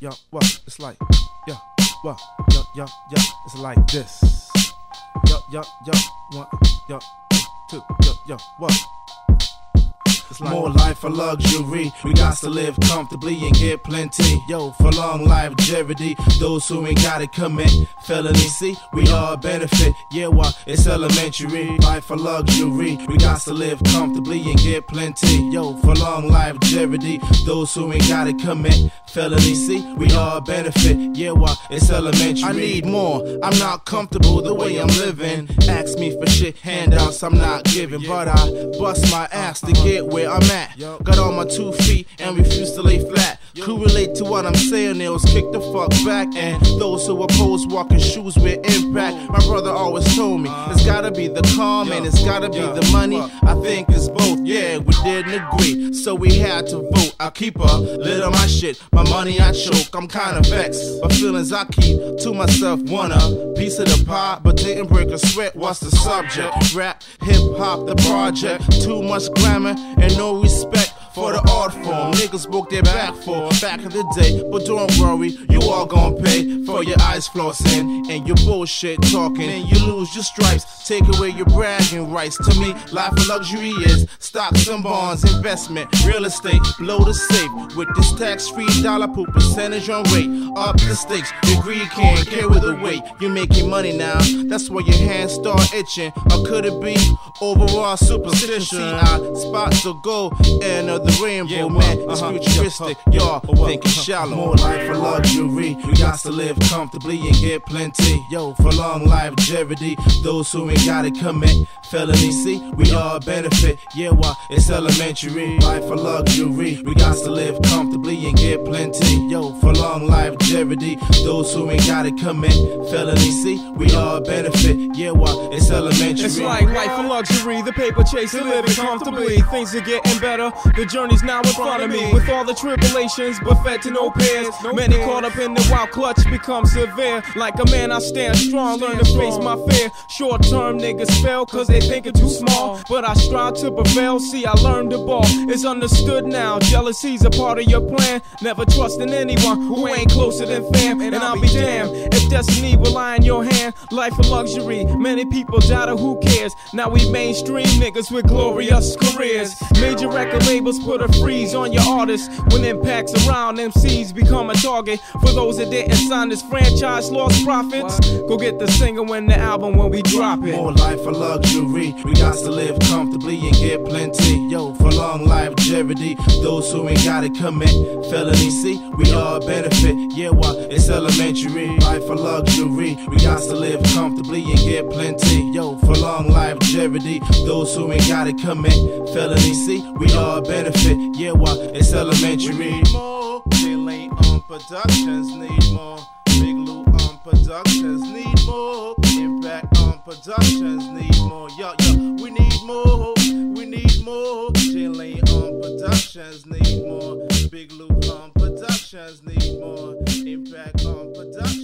yo, what? It's like, yo, what? Yo, it's like this. Yo, 1, yo, 2, yo, what? It's like more life for luxury. We got to live comfortably and get plenty. Yo, for long longevity, those who ain't got it commit felony. See, we all benefit. Yeah, what? It's elementary. Life for luxury. We got to live comfortably and get plenty. Yo, for long longevity, those who ain't got it commit felony. See, we all benefit. Yeah, what? It's elementary. I need more. I'm not comfortable the way I'm living. Ask me for shit, handouts I'm not giving, but I bust my ass to get where I'm at. Got on my 2 feet and refuse to lay flat. Who relate to what I'm saying? Nails kick the fuck back. And those who oppose walking shoes with impact. My brother always told me it's gotta be the calm and it's gotta be the money. I think it's both. Yeah, we didn't agree, so we had to vote. I keep a lid on my shit, my money I choke. I'm kinda vexed, but feelings I keep to myself. Want a piece of the pie, but didn't break a sweat. What's the subject? Rap, hip hop, the project. Too much glamour and no respect for the art form. Niggas broke their back for back in the day, but don't worry, you all gon' pay for your eyes flossing and your bullshit talking. And you lose your stripes, take away your bragging rights. To me, life of luxury is stocks and bonds, investment, real estate, blow the safe with this tax-free dollar pool percentage on rate. Up the stakes, your greed can't carry the weight. You're making money now, that's why your hands start itching. Or could it be overall superstition? See, I spot the gold and the rainbow, man, it's futuristic. Y'all thinking shallow. More life for luxury. We got to live comfortably and get plenty. Yo, for long longevity, those who ain't got it commit felony. See, we all benefit. Yeah, what? It's elementary. Life for luxury. We got to live comfortably and get plenty. Yo, for long longevity, those who ain't got it commit felony. See, we all benefit. Yeah, what? It's elementary. It's like life for luxury, the paper chase and living comfortably. Things are getting better. The journey's now in front of me, with all the tribulations, but fed to no peers. Many caught up in the wild clutch become severe. Like a man, I stand strong, learn to face my fear. Short-term niggas fail cause they think it's too small, but I strive to prevail. See, I learned the ball, it's understood now. Jealousy's a part of your plan. Never trusting anyone who ain't closer than fam. And I'll be damned if destiny will lie in your hand. Life of luxury, many people doubt it, who cares? Now we mainstream niggas with glorious careers. Major record labels put a freeze on your artists. When impacts around, MCs become a target. For those that didn't sign this franchise, lost profits. Go get the single when the album when we drop it. More life for luxury. We got to live comfortably and get plenty. Yo, for long longevity, those who ain't got it commit felony. See, we all benefit. Yeah, what? It's elementary. Life for luxury. We got to live comfortably and get plenty. Yo, for long longevity, those who ain't got it commit felony. See, we all benefit. Yeah, what? It's elementary. We need more. Lane on Productions need more. Big Lou on Productions need more. Impact on Productions need more. Yo, we need more. We need more. Lane on Productions need more. Big Lou on Productions need more. Impact on Productions.